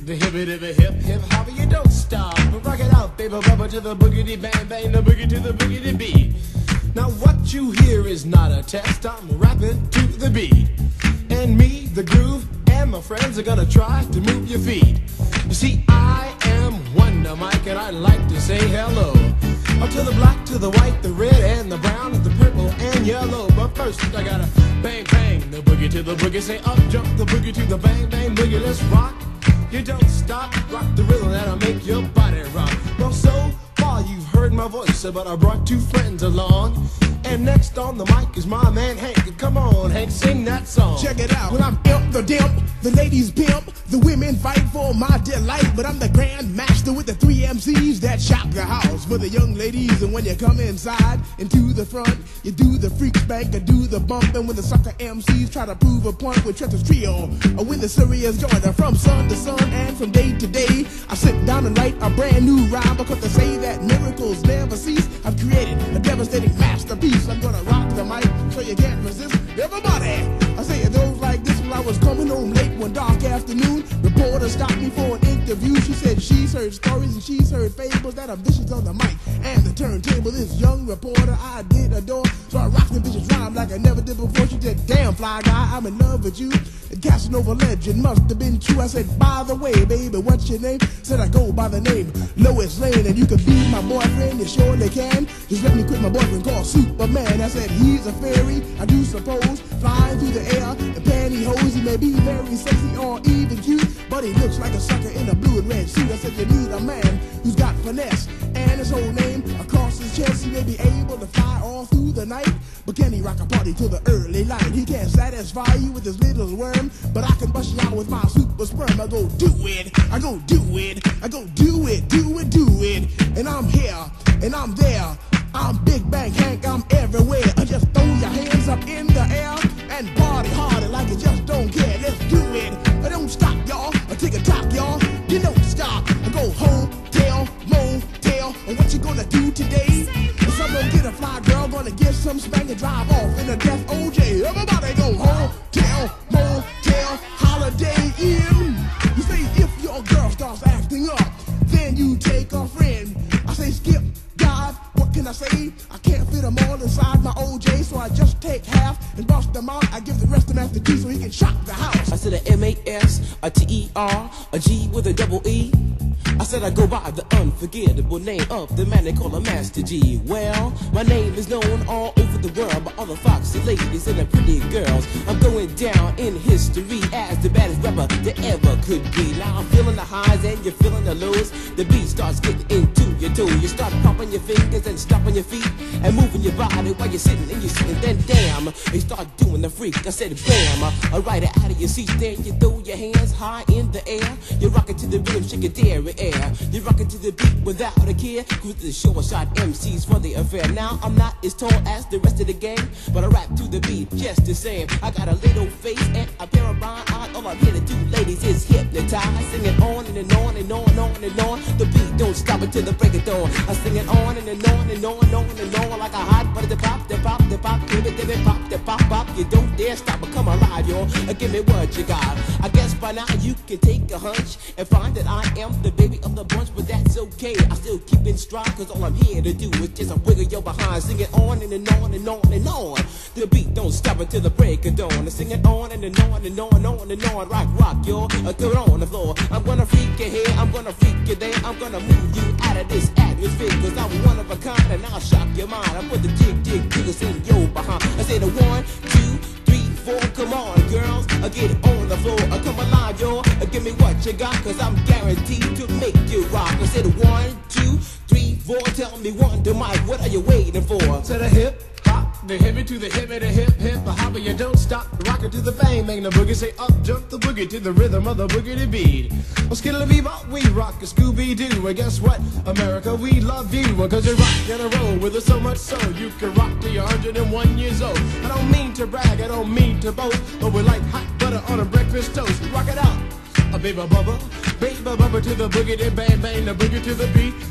The hippie to the hip hip hopper, you don't stop. Rock it out, baby, bubba to the boogity bang bang, the boogie to the boogity beat. Now what you hear is not a test. I'm rapping to the beat, and me, the groove, and my friends are gonna try to move your feet. You see, I am Wonder Mike, and I like to say hello to the black, to the white, the red, and the brown, and the purple, and yellow. But first, I gotta bang, bang, the boogie to the boogie. Say up, jump the boogie to the bang, bang, boogie. Let's rock. You don't stop, rock the rhythm that'll make your body rock. Well, so far you've heard my voice, but I brought two friends along. And next on the mic is my man Hank. Come on, Hank, sing that song. Check it out. Well, I'm Imp the Dimp, the ladies pimp, the women fight for my delight. But I'm the grand master with the 3 MCs that shock the house for the young ladies. And when you come inside and to the front, you do the freak spank and do the bump. And when the sucker MCs try to prove a point with Trevor's trio, or when the serious joiner from sun to sun and from day to day, I sit down and write a brand new rhyme because they say that miracles never cease. I've created a devastating masterpiece. I'm gonna rock the mic so you can't resist. Everybody, I say it goes like this. When I was coming home late one dark afternoon, reporter stopped me for an interview. She said she's heard stories and she's heard fables that are vicious on the mic and the turntable. This young reporter I did adore, so I rocked the vicious rhyme like I never did before. She said, damn fly guy, I'm in love with you. The Casanova legend must have been true. I said, by the way, baby, what's your name? Said I go by the name Lois Lane, and you could be my boyfriend, you surely can. Just let me quit my boyfriend called Superman. I said, he's a fairy, I do suppose, flying through the air in pantyhose. He may be very sexy or even cute, but he looks like a sucker in a blue and red suit. I said, you need a man who's got finesse and his whole name across his chest. He may be able to fly all through the night, but can he rock a party till the early light? He can't satisfy you with his little worm, but I can bust you out with my super sperm. I go do it, I go do it, I go do it, do it, do it. And I'm here, and I'm there. I'm Big Bang Hank, I'm everywhere. Just throw your hands up in the air and party harder like you just don't care. Let's do it. Don't stop, y'all. Take a top, y'all. You don't stop. Go home, tell, motel. And what you gonna do today? Some gonna get a fly girl, gonna get some spank and drive off in a death OJ. Everybody go home, tell, motel, Holiday Inn. You say if your girl starts acting up, then you take a friend. I say skip, dive. What can I say? I can't fit them all inside my OJ, so I just take half and bust them out. I give the rest to Master G so he can shock the house. I said a M-A-S, a T-E-R, a G with a double E. I said I go by the unforgettable name of the man they call a Master G. Well, my name is known all over the world by all the foxy ladies and the pretty girls. I'm going down in history as the baddest rapper there ever could be. Now I'm feeling the highs and you're feeling the lows. The beat starts getting into your toe. You start popping your fingers and stomping your feet and moving your body while you're sitting and you're sitting. Then damn, you start doing the freak. I said bam, right out of your seat. Then you throw your hands high in the air. You're rocking to the rhythm, shake your dairy air. You're rocking to the beat without a care. Cruise to the show, I shot MCs for the affair. Now I'm not as tall as the rest of the gang, but I rap to the beat just the same. I got a little face and a pair of rhyme eyes. All I'm here to do, ladies, is hypnotize. Sing it on and on and on and on and on. The beat don't stop until the break of dawn. I sing it on and on and on and on and on like a hot butter. The pop, the pop, the pop, give it, pop, the pop, pop. You don't dare stop or come alive, y'all. Give me what you got. I guess by now you can take a hunch and find that I am the baby of the bunch, but that's okay. I still keep in stride, cause all I'm here to do is just a wiggle your behind. Sing it on and on and on and on. The beat don't stop until the break of dawn. I sing it on and on and on and on and on. Rock, y'all. Throw it on the floor. I'm gonna freak you here, I'm gonna freak you there. I'm gonna move you out of this atmosphere, cause I'm one of a kind and I'll shock your mind. I put the jiggles in your behind. I say the 1, 2, 3, 4, come on girls, get on the floor, come alive y'all, give me what you got, cause I'm guaranteed to make you rock. I said 1, 2, 3, 4, tell me Wonder Mike, what are you waiting for? To the hip hop, the hippie to the hippie, the hip hip, the hopper, you don't stop, rock it to the bang, bang the boogie, say up, jump the boogie to the rhythm of the boogie to beat. Well, skittle-a-bebop, we rock a Scooby-Doo, and guess what, America, we love you, cause you rock and a roll with us so much so, you can rock till you're 101 years old. I don't mean to brag, I don't mean to boast, but we're like hot butter on a breakfast toast. Rock it out, a baby bubba to the boogie, bang, bang, the boogie to the beat, beat.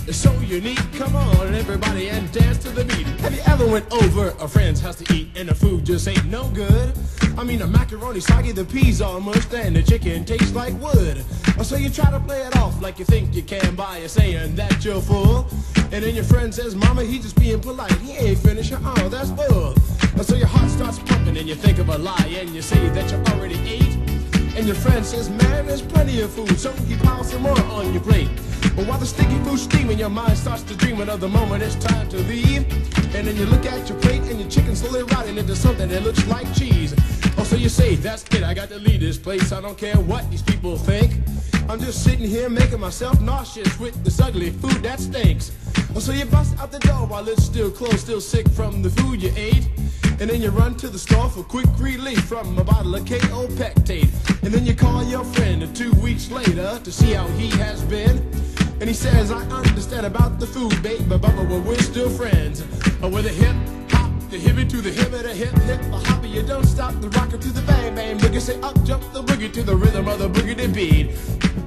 is so unique. Come on, everybody, and dance to the beat. Have you ever went over a friend's house to eat and the food just ain't no good? I mean, the macaroni soggy, the peas all mushed, and the chicken tastes like wood. So you try to play it off like you think you can by saying that you're full. And then your friend says, Mama, he just being polite. He ain't finished. Oh, that's full. So your heart starts pumping and you think of a lie and you say that you already ate. And your friend says, man, there's plenty of food, so he piles some more on your plate. But while the sticky food's steaming, your mind starts to dreaming of the moment it's time to leave. And then you look at your plate and your chicken slowly rotting into something that looks like cheese. Oh, so you say, that's it, I got to leave this place. I don't care what these people think. I'm just sitting here making myself nauseous with this ugly food that stinks. Oh, so you bust out the door while it's still closed, still sick from the food you ate. And then you run to the store for quick relief from a bottle of KO Pectate. And then you call your friend 2 weeks later to see how he has been. And he says, I understand about the food, babe, but we're still friends. With a hip hop, the hippie to the hip of the hip, hip, the hopper, you don't stop the rocker to the bang, bang, boogie, say up, jump the boogie to the rhythm of the boogie beat.